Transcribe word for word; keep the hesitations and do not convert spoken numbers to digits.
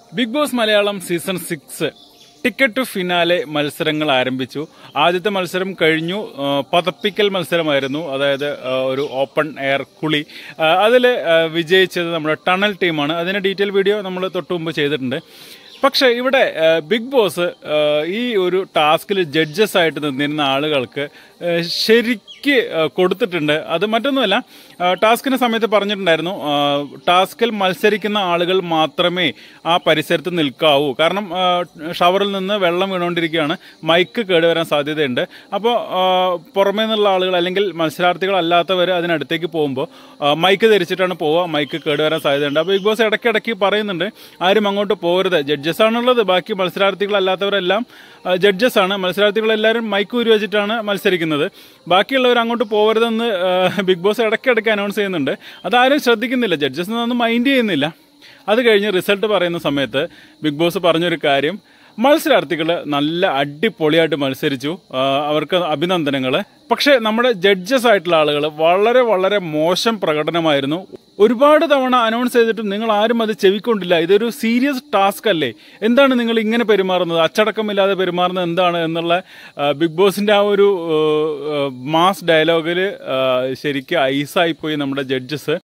Big Boss Malayalam season six ticket to finale മത്സരങ്ങൾ ആരംഭിച്ചു. ആദ്യത്തെ മത്സരം കഴിഞ്ഞു. പതപ്പിക്കൽ മത്സരമായിരുന്നു, അതായത് ഒരു ഓപ്പൺ എയർ കുളി. അതിൽ വിജയിച്ചത് നമ്മുടെ ടണൽ ടീമാണ്. അതിന്റെ ഡീറ്റെയിൽ വീഡിയോ നമ്മൾ തൊട്ടു മുമ്പ് ചെയ്തിട്ടുണ്ട്. പക്ഷെ ഇവിടെ ബിഗ് ബോസ് ഈ ഒരു ടാസ്കിൽ ജഡ്ജസ് ആയിട്ട് നിന്നിരുന്ന ആളുകൾക്ക് ശരിക്ക് കൊടുത്തിട്ടുണ്ട്. അത് മറ്റൊന്നുമല്ല, ടാസ്കിന്റെ സമയത്ത് പറഞ്ഞിട്ടുണ്ടായിരുന്നു ടാസ്കിൽ മത്സരിക്കുന്ന ആളുകൾ മാത്രമേ ആ പരിസരത്ത് നിൽക്കാവൂ. കാരണം ഷവറിൽ നിന്ന് വെള്ളം വീണുകൊണ്ടിരിക്കുകയാണ്, മൈക്ക് കേടുവരാൻ സാധ്യതയുണ്ട്. അപ്പോൾ പുറമേ നിന്നുള്ള ആളുകൾ അല്ലെങ്കിൽ മത്സരാർത്ഥികളല്ലാത്തവർ അതിനടുത്തേക്ക് പോകുമ്പോൾ മൈക്ക് ധരിച്ചിട്ടാണ് പോവുക, മൈക്ക് കേടുവരാൻ സാധ്യതയുണ്ട്. അപ്പോൾ ബിഗ് ബോസ് ഇടയ്ക്കിടയ്ക്ക് പറയുന്നുണ്ട് ആരും അങ്ങോട്ട് പോകരുത്, ജഡ്ജസ് ആണുള്ളത്, ബാക്കി മത്സരാർത്ഥികളല്ലാത്തവരെല്ലാം ജഡ്ജസ് ആണ്, മത്സരാർത്ഥികളെല്ലാവരും മൈക്ക് ഊരി വെച്ചിട്ടാണ് മത്സരിക്കുന്നത്, ബാക്കിയുള്ളവർ അങ്ങോട്ട് പോകരുതെന്ന് ബിഗ് ബോസ് ഇടയ്ക്കിടയ്ക്ക് അനൗൺസ് ചെയ്യുന്നുണ്ട്. അതാരും ശ്രദ്ധിക്കുന്നില്ല, ജഡ്ജസ് ഒന്നും മൈൻഡ് ചെയ്യുന്നില്ല. അത് കഴിഞ്ഞ് റിസൾട്ട് പറയുന്ന സമയത്ത് ബിഗ് ബോസ് പറഞ്ഞൊരു കാര്യം, മത്സരാർത്ഥികൾ നല്ല അടിപൊളിയായിട്ട് മത്സരിച്ചു, അവർക്ക് അഭിനന്ദനങ്ങൾ. പക്ഷേ നമ്മുടെ ജഡ്ജസ് ആയിട്ടുള്ള ആളുകൾ വളരെ വളരെ മോശം പ്രകടനമായിരുന്നു. ഒരുപാട് തവണ അനൗൺസ് ചെയ്തിട്ടും നിങ്ങൾ ആരും അത് ചെവിക്കൊണ്ടില്ല. ഇതൊരു സീരിയസ് ടാസ്ക് അല്ലേ, എന്താണ് നിങ്ങൾ ഇങ്ങനെ പെരുമാറുന്നത്, അച്ചടക്കമില്ലാതെ പെരുമാറുന്നത് എന്താണ് എന്നുള്ള ബിഗ് ബോസിന്റെ ആ ഒരു മാസ് ഡയലോഗിൽ ശരിക്കും ഐസായിപ്പോയി നമ്മുടെ ജഡ്ജസ്.